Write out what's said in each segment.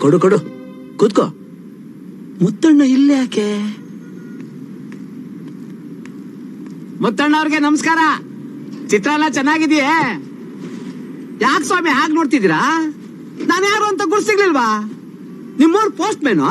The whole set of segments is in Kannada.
ಕೊಡು ಕೊಡು, ಕೂತ್ಕೋ. ಮುತ್ತಣ್ಣ ಇಲ್ಲೇ ಯಾಕೆ? ಮುತ್ತಣ್ಣ ಅವ್ರಿಗೆ ನಮಸ್ಕಾರ. ಚಿತ್ರಾನ್ನ ಚೆನ್ನಾಗಿದೆಯೇ? ಯಾಕೆ ಸ್ವಾಮಿ ಹಾಗೆ ನೋಡ್ತಿದ್ದೀರಾ? ನಾನು ಯಾರು ಅಂತ ಗುರ್ಸಿಗ್ಲಿಲ್ವಾ? ನಿಮ್ಮವ್ರ ಪೋಸ್ಟ್ ಮ್ಯಾನು?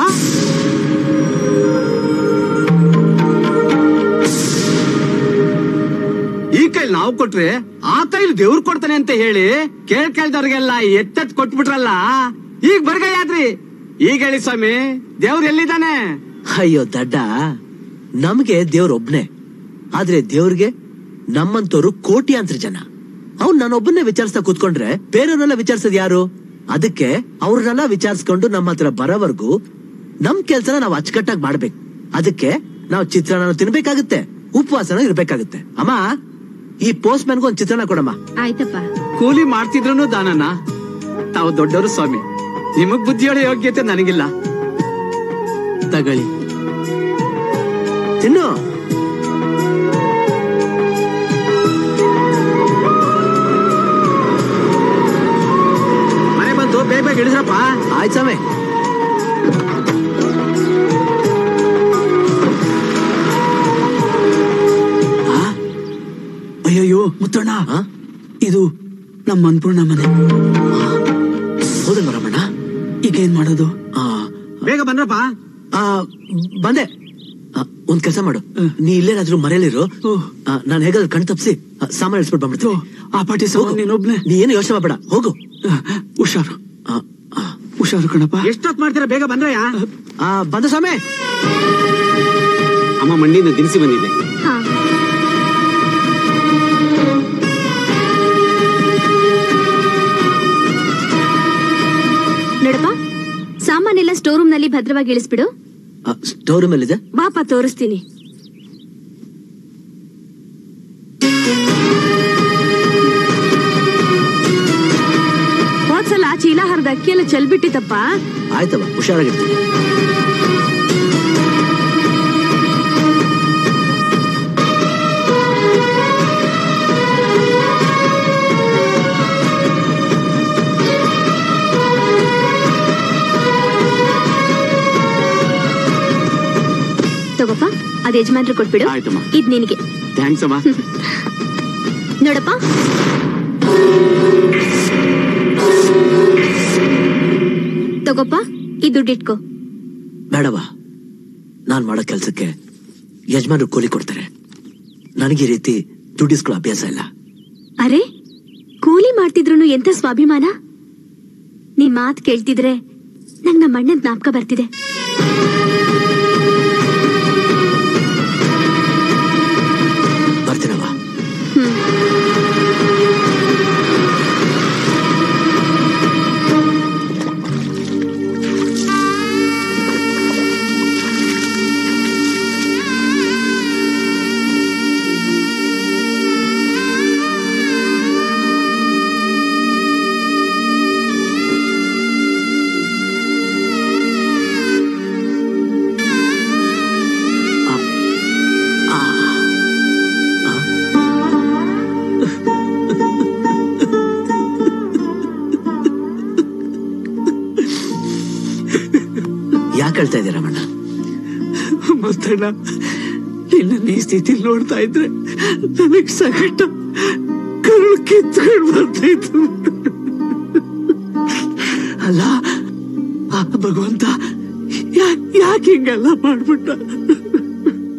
ಈ ಕೈಲಿ ನಾವು ಕೊಟ್ರೆ ಆ ಕೈಲಿ ದೇವ್ರು ಕೊಡ್ತಾನೆ ಅಂತ ಹೇಳಿ ಕೇಳ್ದವ್ರಿಗೆಲ್ಲ ಎತ್ತೆತ್ ಕೊಟ್ಬಿಟ್ರಲ್ಲ, ಈಗ ಬರ್ಗಯ್ಯಾದ್ರಿ. ಈಗ ಹೇಳಿ ಸ್ವಾಮಿ, ದೇವ್ರು ಎಲ್ಲಿದ್ದಾನೆ? ಅಯ್ಯೋ ದಡ್ಡ, ನಮ್ಗೆ ದೇವ್ರೊಬ್ನೇ, ಆದ್ರೆ ದೇವ್ರಿಗೆ ನಮ್ಮಂತವ್ರು ಕೋಟ್ಯಾಂತರ ಜನ. ಅವ್ನ್ ನಾನೊಬ್ಬನ್ನೇ ವಿಚಾರಿಸ್ತಾ ಕೂತ್ಕೊಂಡ್ರೆ ಬೇರೆಯವ್ರನ್ನೆಲ್ಲ ವಿಚಾರಿಸೋದ್ ಯಾರು? ಅದಕ್ಕೆ ಅವ್ರನ್ನೆಲ್ಲ ವಿಚಾರಿಸ್ಕೊಂಡು ನಮ್ಮ ಹತ್ರ ಬರೋವರೆಗೂ ನಮ್ ಕೆಲ್ಸನ ನಾವ್ ಅಚ್ಚುಕಟ್ಟಾಗಿ ಮಾಡ್ಬೇಕು. ಅದಕ್ಕೆ ನಾವ್ ಚಿತ್ರಾನ್ನ ತಿನ್ಬೇಕಾಗುತ್ತೆ, ಉಪವಾಸನ ಇರ್ಬೇಕಾಗುತ್ತೆ. ಅಮ್ಮ, ಈ ಪೋಸ್ಟ್ ಮ್ಯಾನ್ಗೂ ಒಂದ್ ಚಿತ್ರಾನ್ನ ಕೊಡಮ್ಮ. ಆಯ್ತಪ್ಪ. ಕೂಲಿ ಮಾಡ್ತಿದ್ರು ದಾನನ. ತಾವು ದೊಡ್ಡವರು ಸ್ವಾಮಿ, ನಿಮಗ್ ಬುದ್ಧಿಯೋಳ ಯೋಗ್ಯತೆ ನನಗಿಲ್ಲ. ತಗೊಳ್ಳಿ, ತಿನ್ನು. ಮನೆ ಬಂತು, ಬೇಗ ಬೇಗ ಹಿಡಿದ್ರಪ್ಪ. ಆಯ್ತು ಸ್ವಾಮಿ. ಅಯ್ಯಯ್ಯೋ ಮುತ್ತಣ್ಣ, ಇದು ನಮ್ಮ ಅನ್ಪೂರ್ಣ ಮನೆ. ಹೌದಲ್ವ ರಮಣ್ಣ? ಈಗ ಏನ್ ಮಾಡೋದು? ಬೇಗ ಬಂದ್ರಪ್ಪ. ಬಂದೆ. ಒಂದ್ ಕೆಲಸ ಮಾಡು, ನೀ ಇಲ್ಲೇನಾದ್ರೂ ಮರೆಯಲಿರು, ನಾನು ಹೇಗಾದ್ರೂ ಕಣ್ ತಪ್ಸಿ ಸಾಮಾನು ಇಳಿಸ್ಬಿಟ್ಟು ಬಂದ್ಬಿಡ್ತೀನಿ. ಆ ಪಾಟಿ ನೀನೊಬ್ನೇ. ನೀ ಏನು ಯೋಚನೆ ಮಾಡ್ಬೇಡ, ಹೋಗು. ಹುಷಾರು ಹುಷಾರು ಕಣಪ್ಪ. ಎಷ್ಟೊತ್ತು ಮಾಡ್ತೀರಾ? ಬೇಗ ಬಂದ್ರಯ್ಯ. ಬಂದ ಸ್ವಾಮಿ. ಅಮ್ಮ ಮಂಡಿಯಿಂದ ದಿನಸಿ ಬಂದಿದೆ. ನೋಡಪ್ಪ, ಸಾಮಾನೆಲ್ಲ ಸ್ಟೋರ್ ರೂಮ್ ನಲ್ಲಿ ಭದ್ರವಾಗಿ ಇಳಿಸ್ಬಿಡು. ಸ್ಟೋರ್ ರೂಮ್ ಎಲ್ಲಿದೆ? ಬಾಪ ತೋರಿಸ್ತೀನಿ. ಹೋದ್ಸಲ ಚೀಲ ಹರಿದ ಅಕ್ಕಿ ಎಲ್ಲ ಚೆಲ್ಬಿಟ್ಟಿತ್ತಪ್ಪ. ಆಯ್ತವ, ಹುಷಾರಾಗಿರ್ತೀನಿ. ತಗೋಪ್ಪ, ಅದ್ ಯಜಮಾನ್ರು ಕೊಟ್ಬಿಡು. ಆಯ್ತಮ್ಮ. ಇದ್ ನಿನಗೆ. ಥ್ಯಾಂಕ್ಸ್ ಅಮ್ಮ. ನೋಡಪ್ಪ, ತಗೋಪ್ಪ, ಈ ದುಡ್ಡಿಟ್ಕೋ. ಬೇಡವಾ, ನಾನ್ ಮಾಡೋ ಕೆಲ್ಸಕ್ಕೆ ಯಜಮಾನ್ರು ಕೂಲಿ ಕೊಡ್ತಾರೆ. ನನಗೆ ಈ ರೀತಿ ದುಡ್ಡಿಸ್ಕೊಳ್ಳೋ ಅಭ್ಯಾಸ ಇಲ್ಲ. ಅರೆ, ಕೂಲಿ ಮಾಡ್ತಿದ್ರು ಎಂತ ಸ್ವಾಭಿಮಾನ. ನೀ ಮಾತ್ ಕೇಳ್ತಿದ್ರೆ ನಂಗ್ ನಮ್ಮ ಅಣ್ಣನ್ ಜ್ಞಾಪಕ ಬರ್ತಿದೆ. ಬರ್ತೀನವ್ವ. ಯಾಕೆ ಹೇಳ್ತಾ ಇದ್ದೀರಾ ರಮಣ್ಣ? ಮುತ್ತಣ್ಣ, ನಿನ್ನ ಈ ಸ್ಥಿತಿ ನೋಡ್ತಾ ಇದ್ರೆ ನನಗ್ ಸಗಟ ಕರುಳು ಕಿತ್ಕೊಂಡು ಬರ್ತಾಯಿತ್ತು. ಅಲ್ಲ, ಭಗವಂತ ಯಾಕೆ ಹಿಂಗೆಲ್ಲ ಮಾಡ್ಬಿಟ್ಟ?